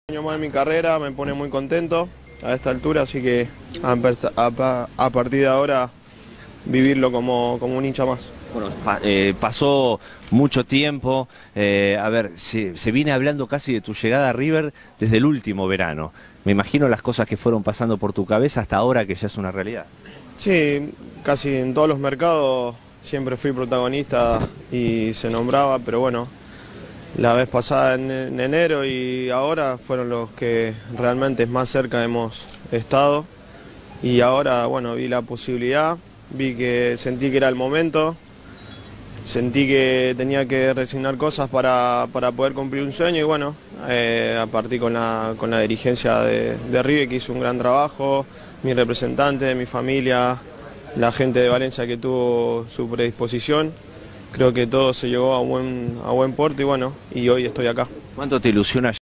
Un año más de mi carrera me pone muy contento a esta altura, así que a partir de ahora vivirlo como un hincha más. Bueno, pasó mucho tiempo, a ver, se viene hablando casi de tu llegada a River desde el último verano. Me imagino las cosas que fueron pasando por tu cabeza hasta ahora que ya es una realidad. Sí, casi en todos los mercados siempre fui protagonista y se nombraba, pero bueno, la vez pasada en enero y ahora fueron los que realmente más cerca hemos estado. Y ahora, bueno, vi la posibilidad, sentí que era el momento, sentí que tenía que resignar cosas para poder cumplir un sueño y bueno, a partir con la dirigencia de River que hizo un gran trabajo, mi representante, mi familia, la gente de Valencia que tuvo su predisposición. Creo que todo se llegó a buen puerto y bueno, y hoy estoy acá. ¿Cuánto te ilusiona